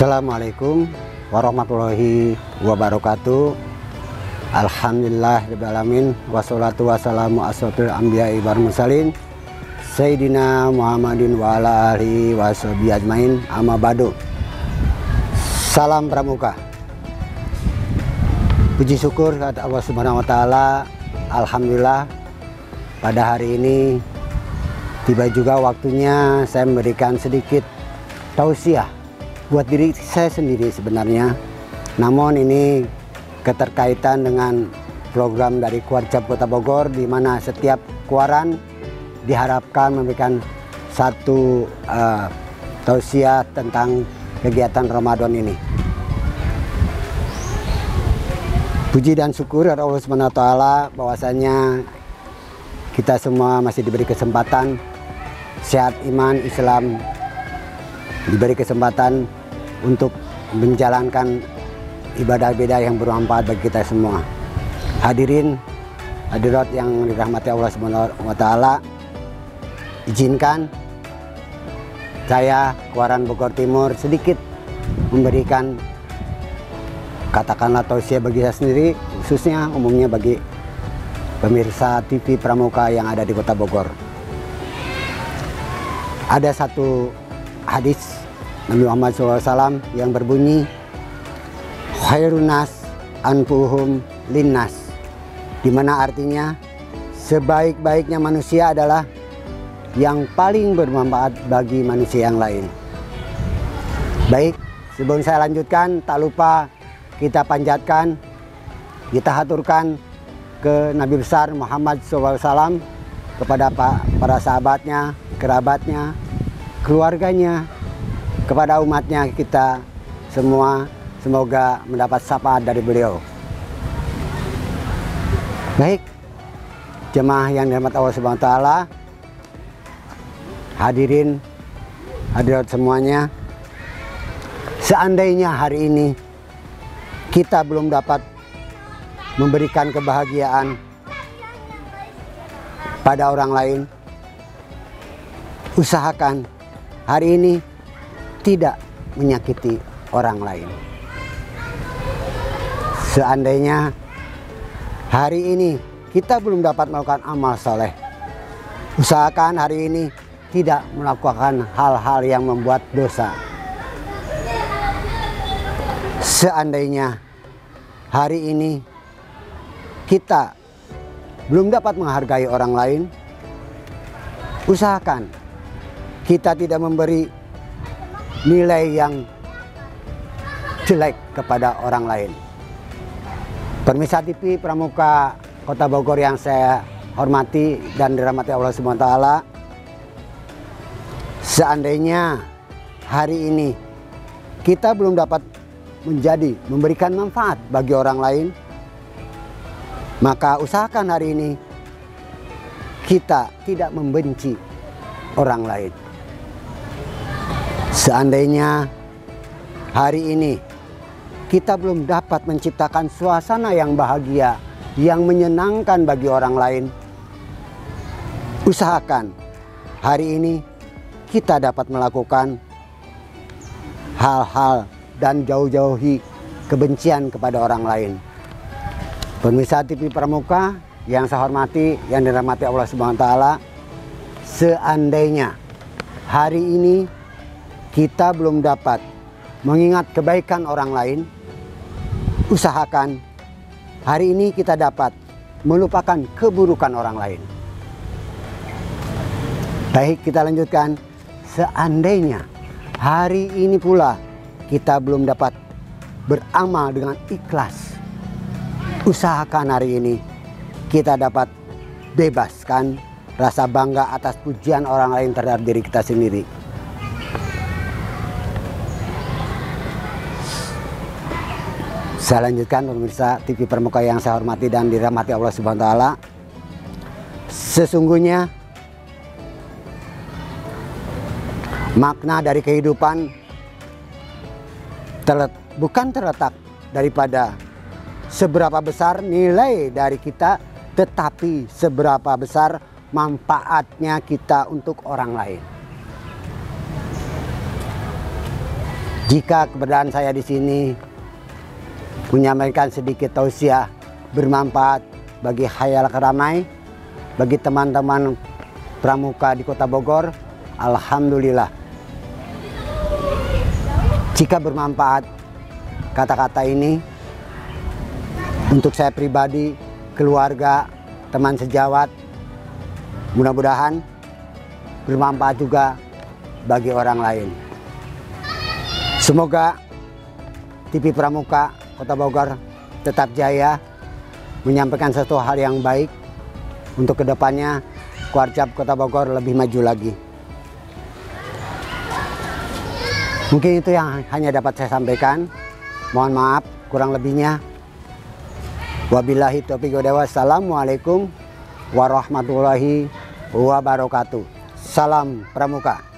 Assalamualaikum warahmatullahi wabarakatuh. Alhamdulillah rabbil alamin, wassalatu wassalamu asrofil anbiya'i wal mursalin Sayyidina Muhammadin wa ala alihi wa sahbihi ajmain, amma ba'du. Salam pramuka. Puji syukur kepada Allah Subhanahu wa taala. Alhamdulillah pada hari ini tiba juga waktunya saya memberikan sedikit tausiah buat diri saya sendiri sebenarnya. Namun ini keterkaitan dengan program dari Kuarcap Kota Bogor, di mana setiap kuaran diharapkan memberikan satu tausiah tentang kegiatan Ramadan ini. Puji dan syukur kepada Allah Subhanahu wa taala bahwasanya kita semua masih diberi kesempatan sehat iman Islam, diberi kesempatan untuk menjalankan ibadah-ibadah yang bermanfaat bagi kita semua. Hadirin hadirat yang dirahmati Allah Subhanahu wa taala, izinkan saya Kuaran Bogor Timur sedikit memberikan katakanlah tausiah bagi saya sendiri, khususnya umumnya bagi pemirsa TV Pramuka yang ada di Kota Bogor. Ada satu hadis Nabi Muhammad SAW yang berbunyi, khairunas anfuhum linnas, dimana artinya sebaik-baiknya manusia adalah yang paling bermanfaat bagi manusia yang lain. Baik, sebelum saya lanjutkan, tak lupa kita panjatkan, kita haturkan ke Nabi besar Muhammad SAW, kepada para sahabatnya, kerabatnya, keluarganya, kepada umatnya kita semua, semoga mendapat syafaat dari beliau. Baik, jemaah yang dirahmati Allah Subhanahu wa taala, hadirin hadirat semuanya, seandainya hari ini kita belum dapat memberikan kebahagiaan pada orang lain, usahakan hari ini tidak menyakiti orang lain. Seandainya hari ini kita belum dapat melakukan amal soleh, usahakan hari ini tidak melakukan hal-hal yang membuat dosa. Seandainya hari ini kita belum dapat menghargai orang lain, usahakan kita tidak memberi nilai yang jelek kepada orang lain. Pemirsa TV Pramuka Kota Bogor yang saya hormati dan dirahmati Allah Subhanahu wa taala, seandainya hari ini kita belum dapat memberikan manfaat bagi orang lain, maka usahakan hari ini kita tidak membenci orang lain. Seandainya hari ini kita belum dapat menciptakan suasana yang bahagia, yang menyenangkan bagi orang lain, usahakan hari ini kita dapat melakukan hal-hal dan jauh-jauhi kebencian kepada orang lain. Pemirsa TV Pramuka yang saya hormati, yang dirahmati Allah Subhanahu wa taala, seandainya hari ini kita belum dapat mengingat kebaikan orang lain, usahakan hari ini kita dapat melupakan keburukan orang lain. Baik, kita lanjutkan. Seandainya hari ini pula kita belum dapat beramal dengan ikhlas, usahakan hari ini kita dapat bebaskan rasa bangga atas pujian orang lain terhadap diri kita sendiri. Saya lanjutkan, pemirsa TV Pramuka yang saya hormati dan dirahmati Allah Subhanahu wa taala. Sesungguhnya makna dari kehidupan bukan terletak daripada seberapa besar nilai dari kita, tetapi seberapa besar manfaatnya kita untuk orang lain. Jika keberadaan saya di sini menyampaikan sedikit tausiah bermanfaat bagi khalayak ramai, bagi teman-teman pramuka di Kota Bogor, alhamdulillah. Jika bermanfaat kata-kata ini untuk saya pribadi, keluarga, teman sejawat, mudah-mudahan bermanfaat juga bagi orang lain. Semoga TV Pramuka Kota Bogor tetap jaya menyampaikan sesuatu hal yang baik untuk kedepannya Kuarcap Kota Bogor lebih maju lagi. Mungkin itu yang hanya dapat saya sampaikan. Mohon maaf kurang lebihnya. Wabillahi taufiq wal hidayah. Wassalamualaikum warahmatullahi wabarakatuh. Salam Pramuka.